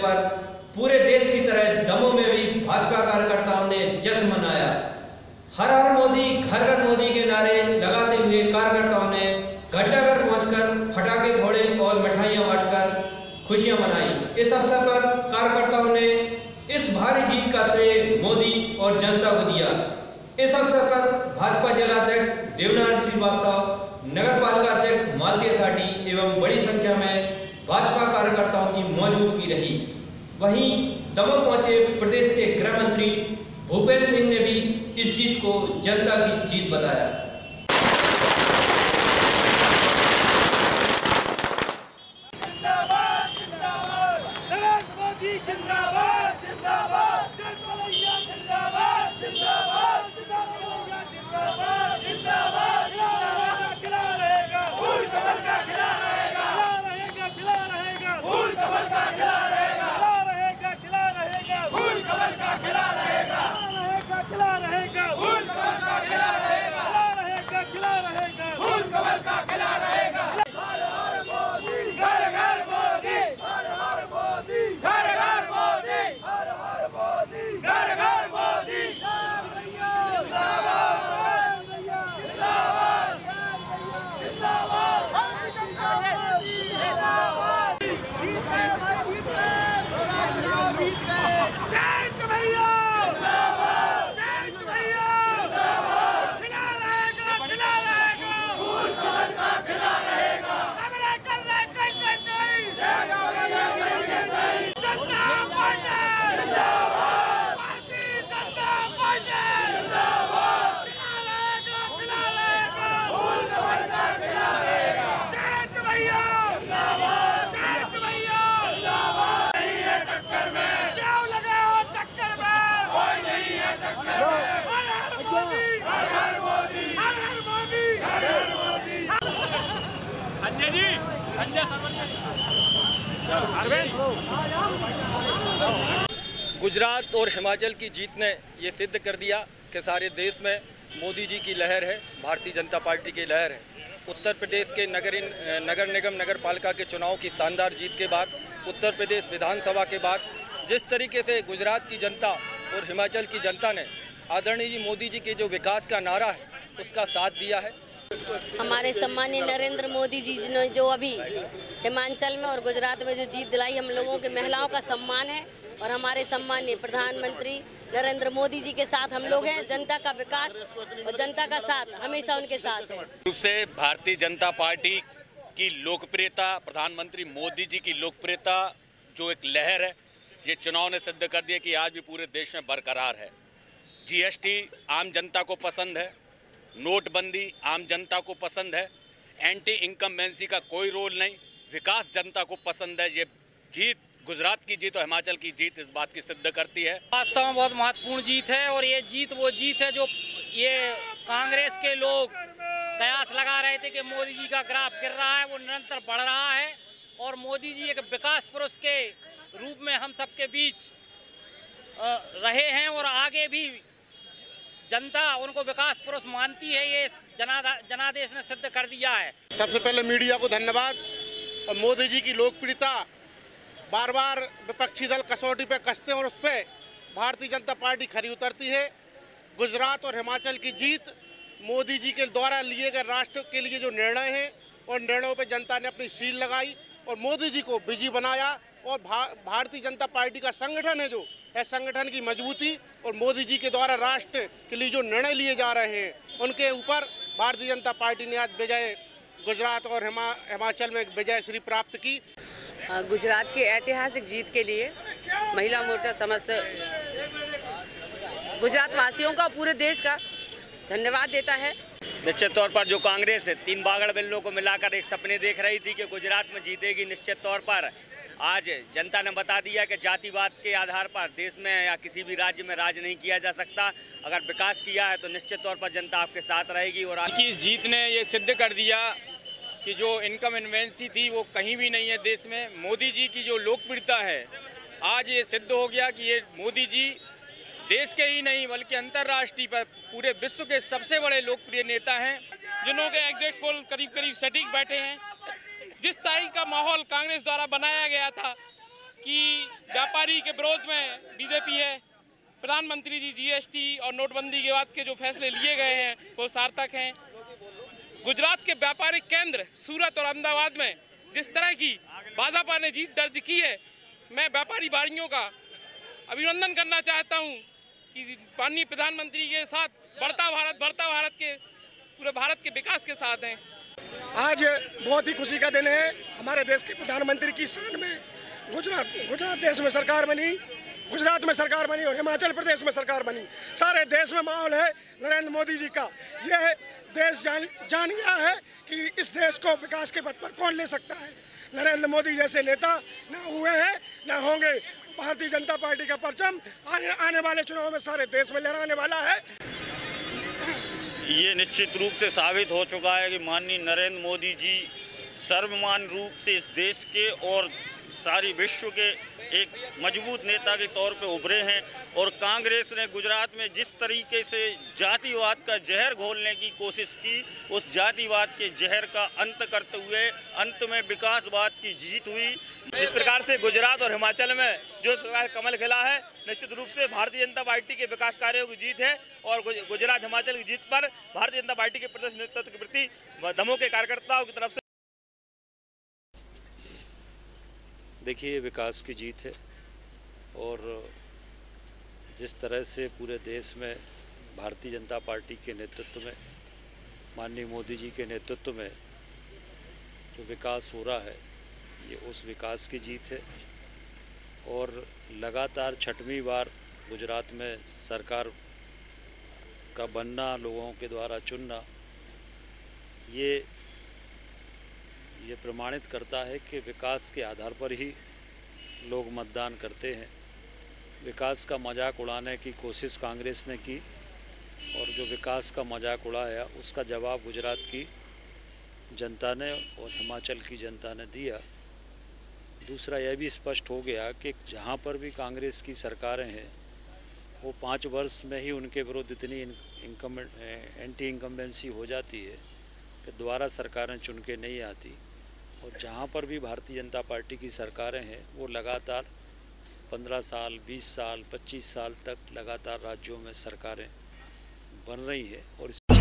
पर पूरे देश की तरह दमोह में भी भाजपा कार्यकर्ताओं ने जश्न मनाया। हर हर मोदी, घर घर मोदी के नारे लगाते हुए कार्यकर्ताओं ने घर घर पहुंचकर फटाखे फोड़े और मिठाइयां बांटकर खुशियां मनाई। इस अवसर पर कार्यकर्ताओं ने इस भारी जीत का श्रेय मोदी और जनता को दिया। इस अवसर पर भाजपा जिलाध्यक्ष देवनारायण श्रीवास्तव, नगर पालिका अध्यक्ष मालतीय साठी एवं बड़ी संख्या में भाजपा कार्यकर्ताओं की मौजूदगी रही। वहीं दमोह पहुंचे प्रदेश के गृह मंत्री भूपेंद्र सिंह ने भी इस जीत को जनता की जीत बताया। गुजरात और हिमाचल की जीत ने ये सिद्ध कर दिया कि सारे देश में मोदी जी की लहर है, भारतीय जनता पार्टी की लहर है। उत्तर प्रदेश के नगर निगम नगर पालिका के चुनाव की शानदार जीत के बाद, उत्तर प्रदेश विधानसभा के बाद जिस तरीके से गुजरात की जनता और हिमाचल की जनता ने आदरणीय जी मोदी जी के जो विकास का नारा है उसका साथ दिया है। हमारे सम्मानीय नरेंद्र मोदी जी ने जो अभी हिमाचल में और गुजरात में जो जीत दिलाई, हम लोगों के महिलाओं का सम्मान है और हमारे सम्मानीय प्रधानमंत्री नरेंद्र मोदी जी के साथ हम लोग हैं। जनता का विकास और जनता का साथ हमेशा उनके साथ है। रूप से भारतीय जनता पार्टी की लोकप्रियता, प्रधानमंत्री मोदी जी की लोकप्रियता जो एक लहर है, ये चुनाव ने सिद्ध कर दिया कि आज भी पूरे देश में बरकरार है। जीएसटी आम जनता को पसंद है, नोटबंदी आम जनता को पसंद है, एंटी इनकम्बेंसी का कोई रोल नहीं, विकास जनता को पसंद है। ये जीत, गुजरात की जीत और हिमाचल की जीत इस बात की सिद्ध करती है। वास्तव में बहुत महत्वपूर्ण जीत है और ये जीत वो जीत है जो ये कांग्रेस के लोग कयास लगा रहे थे कि मोदी जी का ग्राफ गिर रहा है, वो निरंतर बढ़ रहा है और मोदी जी एक विकास पुरुष के रूप में हम सबके बीच रहे हैं और आगे भी जनता उनको विकास पुरुष मानती है। ये जनादेश ने सिद्ध कर दिया है। सबसे पहले मीडिया को धन्यवाद। और मोदी जी की लोकप्रियता बार बार विपक्षी दल कसौटी पे कसते हैं और उस पर भारतीय जनता पार्टी खरी उतरती है। गुजरात और हिमाचल की जीत मोदी जी के द्वारा लिए गए राष्ट्र के लिए जो निर्णय हैं और निर्णयों पे जनता ने अपनी सील लगाई और मोदी जी को विजयी बनाया। और भारतीय जनता पार्टी का संगठन है जो है, संगठन की मजबूती और मोदी जी के द्वारा राष्ट्र के लिए जो निर्णय लिए जा रहे हैं उनके ऊपर भारतीय जनता पार्टी ने आज विजय, गुजरात और हिमाचल में विजय श्री प्राप्त की। गुजरात की ऐतिहासिक जीत के लिए महिला मोर्चा समस्त गुजरात वासियों का, पूरे देश का धन्यवाद देता है। निश्चित तौर पर जो कांग्रेस 3 बागड़ बिल्लों को मिलाकर एक सपने देख रही थी कि गुजरात में जीतेगी, निश्चित तौर पर आज जनता ने बता दिया कि जातिवाद के आधार पर देश में या किसी भी राज्य में राज नहीं किया जा सकता। अगर विकास किया है तो निश्चित तौर पर जनता आपके साथ रहेगी। और आज की इस जीत ने ये सिद्ध कर दिया कि जो इनकम इन्वेंसी थी वो कहीं भी नहीं है देश में। मोदी जी की जो लोकप्रियता है, आज ये सिद्ध हो गया कि ये मोदी जी देश के ही नहीं बल्कि अंतर्राष्ट्रीय पर पूरे विश्व के सबसे बड़े लोकप्रिय नेता हैं, जिन्हों के एग्जिट पोल करीब सटीक बैठे हैं। जिस तारीख का माहौल कांग्रेस द्वारा बनाया गया था कि व्यापारी के विरोध में बीजेपी है। प्रधानमंत्री जी जीएसटी और नोटबंदी के बाद के जो फैसले लिए गए हैं वो सार्थक हैं। गुजरात के व्यापारिक केंद्र सूरत और अहमदाबाद में जिस तरह की भाजपा ने जीत दर्ज की है, मैं व्यापारी भाइयों का अभिनंदन करना चाहता हूं कि माननीय प्रधानमंत्री के साथ बढ़ता भारत के पूरे भारत के विकास के साथ हैं। आज बहुत ही खुशी का दिन है। हमारे देश के प्रधानमंत्री की शान में गुजरात देश में सरकार बनी, गुजरात में सरकार बनी और हिमाचल प्रदेश में सरकार बनी। सारे देश में माहौल है नरेंद्र मोदी जी का। यह देश जान गया है कि इस देश को विकास के पथ पर कौन ले सकता है। नरेंद्र मोदी जैसे नेता ना हुए हैं ना होंगे। भारतीय जनता पार्टी का परचम आने वाले चुनाव में सारे देश में लहराने वाला है। ये निश्चित रूप से साबित हो चुका है कि माननीय नरेंद्र मोदी जी सर्वमान्य रूप से इस देश के और सारी विश्व के एक मजबूत नेता के तौर पे उभरे हैं। और कांग्रेस ने गुजरात में जिस तरीके से जातिवाद का जहर घोलने की कोशिश की, उस जातिवाद के जहर का अंत करते हुए अंत में विकासवाद की जीत हुई। इस प्रकार से गुजरात और हिमाचल में जो कमल खिला है, निश्चित रूप से भारतीय जनता पार्टी के विकास कार्यों की जीत है। और गुजरात हिमाचल की जीत पर भारतीय जनता पार्टी के प्रदेश नेतृत्व के प्रति दमोह के कार्यकर्ताओं की तरफ से देखिए, विकास की जीत है। और जिस तरह से पूरे देश में भारतीय जनता पार्टी के नेतृत्व में, माननीय मोदी जी के नेतृत्व में जो विकास हो रहा है, ये उस विकास की जीत है। और लगातार 6वीं बार गुजरात में सरकार का बनना, लोगों के द्वारा चुनना, ये प्रमाणित करता है कि विकास के आधार पर ही लोग मतदान करते हैं। विकास का मजाक उड़ाने की कोशिश कांग्रेस ने की और जो विकास का मजाक उड़ाया उसका जवाब गुजरात की जनता ने और हिमाचल की जनता ने दिया। दूसरा यह भी स्पष्ट हो गया कि जहां पर भी कांग्रेस की सरकारें हैं वो 5 वर्ष में ही उनके विरुद्ध इतनी एंटी इनकम्बेंसी हो जाती है कि दोबारा सरकारें चुन के नहीं आती। और जहां पर भी भारतीय जनता पार्टी की सरकारें हैं वो लगातार 15 साल, 20 साल, 25 साल तक लगातार राज्यों में सरकारें बन रही है। और